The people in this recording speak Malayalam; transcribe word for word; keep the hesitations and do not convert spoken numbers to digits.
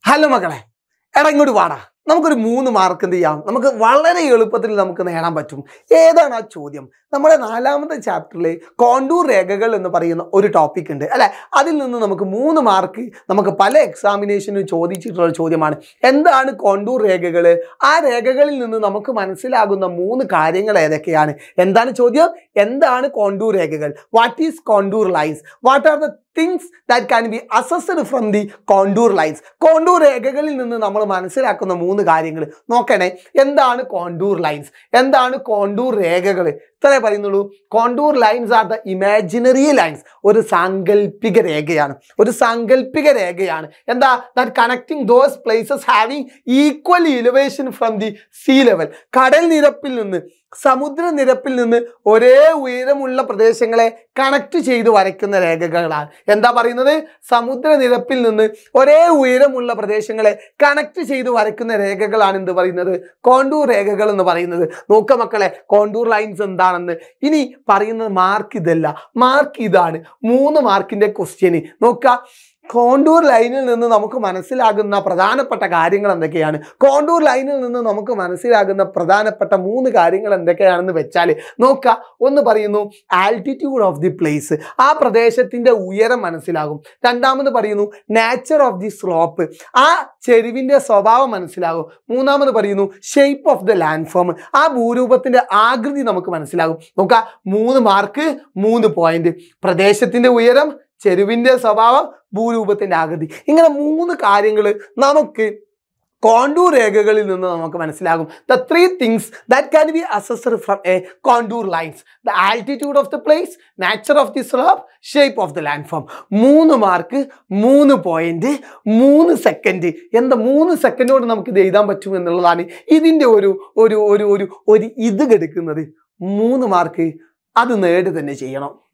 ഹലോ മക്കളെ, എടാ ഇങ്ങോട്ട് വാടാ. നമുക്കൊരു മൂന്ന് മാർക്ക് എന്ത് ചെയ്യാം, നമുക്ക് വളരെ എളുപ്പത്തിൽ നമുക്ക് നേടാൻ പറ്റും. ഏതാണ് ആ ചോദ്യം? നമ്മുടെ നാലാമത്തെ ചാപ്റ്ററിലെ കോണ്ടൂർ രേഖകൾ എന്ന് പറയുന്ന ഒരു ടോപ്പിക് ഉണ്ട് അല്ലെ. അതിൽ നിന്ന് നമുക്ക് മൂന്ന് മാർക്ക് നമുക്ക് പല എക്സാമിനേഷനും ചോദിച്ചിട്ടുള്ള ചോദ്യമാണ്. എന്താണ് കോണ്ടൂർ രേഖകൾ? ആ രേഖകളിൽ നിന്ന് നമുക്ക് മനസ്സിലാകുന്ന മൂന്ന് കാര്യങ്ങൾ ഏതൊക്കെയാണ്? എന്താണ് ചോദ്യം? എന്താണ് കോണ്ടൂർ രേഖകൾ? What is contour lines? What are the things that can be assessed from the contour lines? കോണ്ടൂർ രേഖകളിൽ നിന്ന് നമ്മൾ മനസ്സിലാക്കുന്ന മൂന്ന് കാര്യങ്ങൾ നോക്കണേ. എന്താണ് കോണ്ടൂർ ലൈൻസ്? എന്താണ് കോണ്ടൂർ രേഖകൾ? ഇത്രേ പറയുന്നുള്ളൂ. Contour lines are the imaginary lines. ഒരു സാങ്കല്പിക രേഖയാണ്. ഒരു സാങ്കല്പിക രേഖയാണ്. എന്താ? That connecting those places having equal elevation from the sea level. കടൽ നിരപ്പിൽ നിന്ന്, സമുദ്രനിരപ്പിൽ നിന്ന് ഒരേ ഉയരമുള്ള പ്രദേശങ്ങളെ കണക്ട് ചെയ്ത് വരയ്ക്കുന്ന രേഖകളാണ്. എന്താ പറയുന്നത്? സമുദ്രനിരപ്പിൽ നിന്ന് ഒരേ ഉയരമുള്ള പ്രദേശങ്ങളെ കണക്ട് ചെയ്ത് വരയ്ക്കുന്ന രേഖകളാണ് എന്ത് പറയുന്നത്? കോണ്ടൂർ രേഖകൾ എന്ന് പറയുന്നത്. നോക്ക മക്കളെ, കോണ്ടൂർ ലൈൻസ് എന്താണെന്ന്. ഇനി പറയുന്നത് മാർക്ക് ഇതല്ല, മാർക്ക് ഇതാണ്. മൂന്ന് മാർക്കിന്റെ ക്വസ്റ്റ്യന് നോക്ക. കോണ്ടൂർ ലൈനിൽ നിന്ന് നമുക്ക് മനസ്സിലാകുന്ന പ്രധാനപ്പെട്ട കാര്യങ്ങൾ എന്തൊക്കെയാണ്? കോണ്ടൂർ ലൈനിൽ നിന്ന് നമുക്ക് മനസ്സിലാകുന്ന പ്രധാനപ്പെട്ട മൂന്ന് കാര്യങ്ങൾ എന്തൊക്കെയാണെന്ന് വെച്ചാൽ നോക്കുക. ഒന്ന് പറയുന്നു ആൾട്ടിറ്റ്യൂഡ് ഓഫ് ദി പ്ലേസ്. ആ പ്രദേശത്തിൻ്റെ ഉയരം മനസ്സിലാകും. രണ്ടാമത് പറയുന്നു നാച്ചർ ഓഫ് ദി സ്ലോപ്പ്. ആ ചെരുവിൻ്റെ സ്വഭാവം മനസ്സിലാകും. മൂന്നാമത് പറയുന്നു shape of the land form. ആ ഭൂരൂപത്തിൻ്റെ ആകൃതി നമുക്ക് മനസ്സിലാകും. നോക്കുക, മൂന്ന് മാർക്ക്, മൂന്ന് പോയിന്റ്. പ്രദേശത്തിൻ്റെ ഉയരം, ചെരുവിൻ്റെ സ്വഭാവം, ഭൂരൂപത്തിൻ്റെ ആകൃതി. ഇങ്ങനെ മൂന്ന് കാര്യങ്ങൾ നമുക്ക് കോണ്ടൂർ രേഖകളിൽ നിന്ന് നമുക്ക് മനസ്സിലാകും. The three things that can be assessed from a contour lines: the altitude of the place, nature of the slope, shape of the land form. മൂന്ന് മാർക്ക്, മൂന്ന് പോയിന്റ്, മൂന്ന് സെക്കൻഡ്. എന്താ മൂന്ന് സെക്കൻഡ് കൊണ്ട് നമുക്ക് ഇത് എഴുതാൻ പറ്റും എന്നുള്ളതാണ് ഇതിൻ്റെ ഒരു ഒരു ഒരു ഒരു ഇത് കെടുക്കുന്നത്. മൂന്ന് മാർക്ക് അത് നേടി തന്നെ ചെയ്യണം.